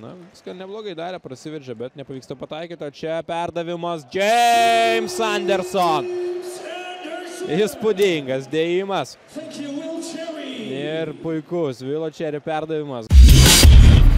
Na, viską neblogai darė, prasiveržė, bet nepavyksta pataikyti. O čia perdavimas James Anderson. Įspūdingas dėjimas. Ir puikus Vilo Cherry perdavimas.